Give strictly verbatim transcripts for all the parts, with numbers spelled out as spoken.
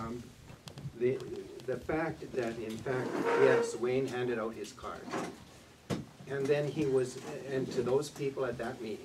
um, the, the fact that, in fact, yes, Wayne handed out his card. And then he was, and to those people at that meeting,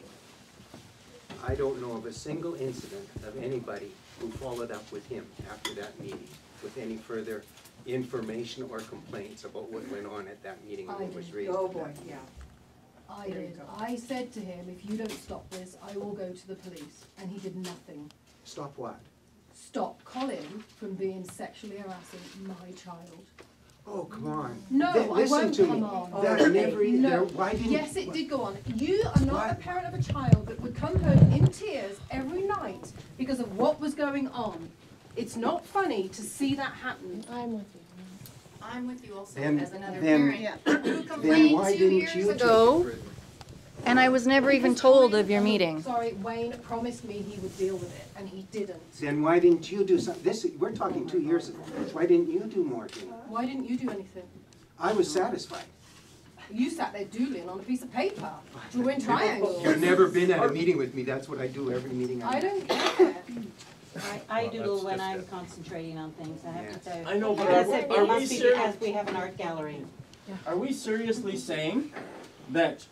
I don't know of a single incident of anybody who followed up with him after that meeting with any further information or complaints about what went on at that meeting and what was raised. Oh at boy, that meeting. yeah. I did. I said to him, if you don't stop this, I will go to the police. And he did nothing. Stop what? Stop Colin from being sexually harassing my child. Oh, come on. No, Th- I listen won't to come me. on. That Okay, never, no. there, why didn't? Yes, it did go on. You are not Why? a parent of a child that would come home in tears every night because of what was going on. It's not funny to see that happen. I'm with you. I'm with you also Then- as another then- parent who Then complained why two didn't years you ago. take it further? And I was never even Because told Colin- of your oh, meeting. Sorry, Wayne promised me he would deal with it, and he didn't. Then why didn't you do something? This, we're talking two years ago. Why didn't you do more, Tina? Why didn't you do anything? I was satisfied. You sat there doodling on a piece of paper, drawing triangles. You've never been at a meeting with me. That's what I do every meeting I I do. don't care. I, I Well, doodle that's when just I'm it. concentrating on things, I have to Yes. tell you. I know, but Because are, it- are it we must be serious? because we have an art gallery. Are we seriously saying that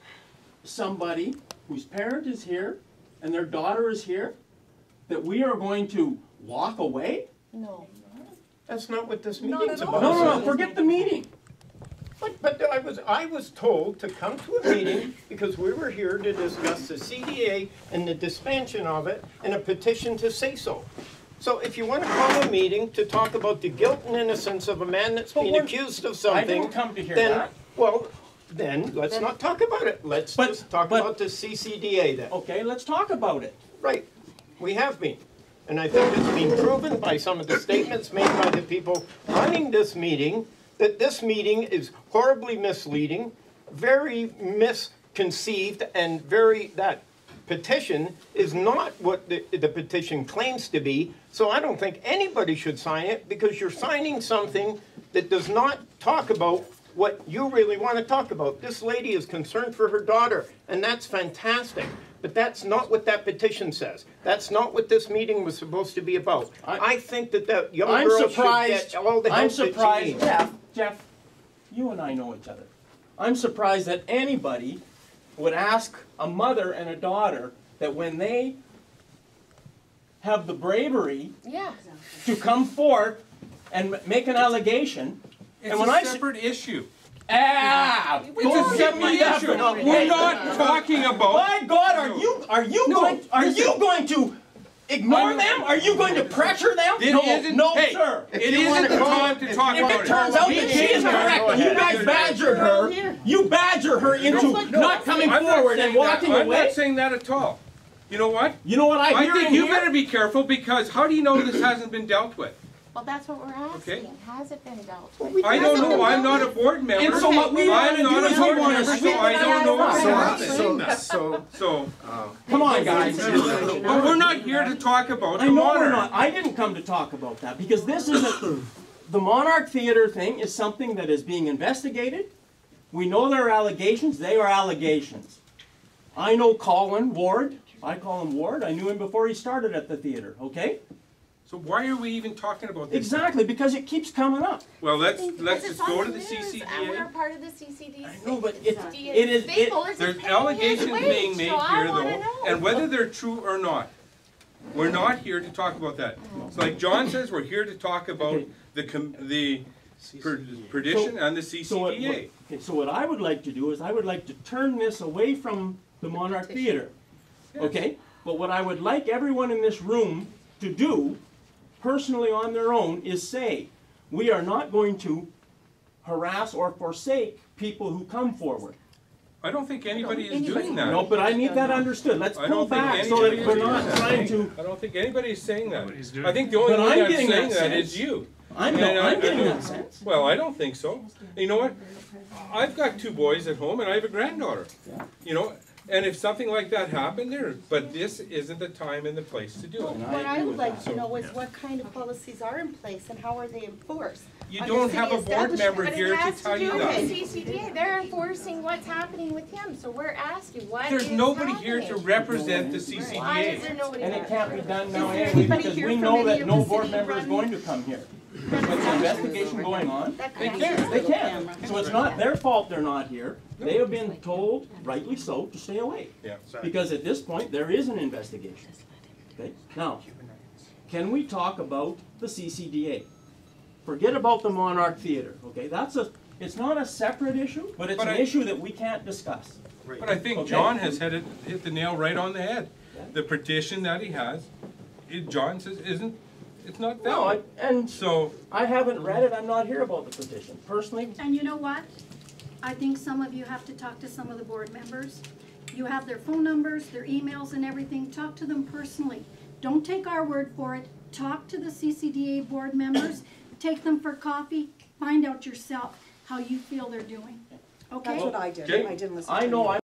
somebody whose parent is here and their daughter is here, that we are going to walk away? No. That's not what this Not meeting's at about. all. No, no, no, forget the meeting. But, but I was, I was told to come to a meeting because we were here to discuss the C D A and the disbandment of it and a petition to say so. So if you want to call a meeting to talk about the guilt and innocence of a man that's But being we're- accused of I something, didn't come to hear then, that. well, then let's not talk about it. Let's But- just talk but- about the C C D A then. Okay, let's talk about it. Right, we have been. And I think it's been proven by some of the statements made by the people running this meeting that this meeting is horribly misleading, very misconceived, and very, that petition is not what the, the petition claims to be. So I don't think anybody should sign it because you're signing something that does not talk about what you really want to talk about. This lady is concerned for her daughter, and that's fantastic. But that's not what that petition says. That's not what this meeting was supposed to be about. I, I think that that young I'm girl should surprised, get all the help I'm that she surprised, needs. Jeff, Jeff, you and I know each other. I'm surprised that anybody would ask a mother and a daughter that when they have the bravery Yeah. to come forth and m- make an allegation, It's and when a I s- separate issue. ah, It's don't a give separate me that issue. for not- We're Hey, not talking about. My God, are you are you No, going are listen. you going to ignore I'm- them? Are you going to pressure them? It no, isn't- no, hey, sir. It isn't the time to talk If about it turns out that she is correct, and you guys badger her, you badger her into not coming I'm not forward and saying walking that. I'm away. not saying that at all. You know what? You know what I I hear think in you here? better be careful because how do you know this hasn't been dealt with? Well, that's what we're asking. Okay. Has it been dealt with? I don't know. I'm not a board member. And so what we I'm want to not do a is we board want member, to so sweep I it don't out know. of So, the so, so, So, uh, Come on, guys. but we're not here to talk about I the know we're monarch. not. I didn't come to talk about that because this isn't the Monarch Theater thing is something that is being investigated. We know there are allegations. They are allegations. I know Colin Ward. I call him Ward. I knew him before he started at the theater. Okay? So why are we even talking about this? Exactly, because it keeps coming up. Well, let's Because let's it's just go on to the the C news, C D and we're A. part of the C C D A. I know, but C it- C D A it is- it- stakeholders There's is paying allegations his being wage, made so I here wanna though, know. and whether they're true or not, we're not here to talk about that. So like John says, we're here to talk about Okay. the com the per perdition and the C So C what, D A. what- okay, so what I would like to do is I would like to turn this away from the Monarch Theater. Okay? But what I would like everyone in this room to do, personally on their own, is say, we are not going to harass or forsake people who come forward. I don't think anybody is doing that. No, but I need that understood. Let's I pull don't think back so anybody that is we're doing not that. trying to. I don't think anybody is saying that. Nobody's doing I think the only But one I'm that's getting saying that that sense. is you. I'm, And no, I- I'm I getting don't- that sense. Well, I don't think so. You know what? I've got two boys at home and I have a granddaughter. You know, And if something like that happened there, but this isn't the time and the place to do Well, it. And I what I agree would with like that. to know is what kind of policies are in place and how are they enforced? You Under don't city have a board establishment. member But here it to has tell to you do that. with C C D A, they're enforcing what's happening with him, so we're asking, what is There's nobody here to happening? represent the C C Why D is there A. nobody And there? it can't be done now Is there anyway, anybody because here we from know any that of no the board city member is run- going to come here. With the investigation going on, That They kind can't. of- they can't. So it's not their fault they're not here. They have been told, rightly so, to stay away. Yeah. Because at this point, there is an investigation. Okay, now, can we talk about the C C D A? Forget about the Monarch Theater, okay? That's a, it's not a separate issue, but it's But an I- issue that we can't discuss. But I think Okay. John has hit it, hit the nail right on the head. The petition that he has, it, John says, isn't, it's not No, I, valid. and So, I haven't read it, I'm not here about the petition. Personally, And you know what? I think some of you have to talk to some of the board members. You have their phone numbers, their emails and everything. Talk to them personally. Don't take our word for it. Talk to the C C D A board members. Take them for coffee. Find out yourself how you feel they're doing. Okay? That's what I did. Okay. I didn't listen I to know you. I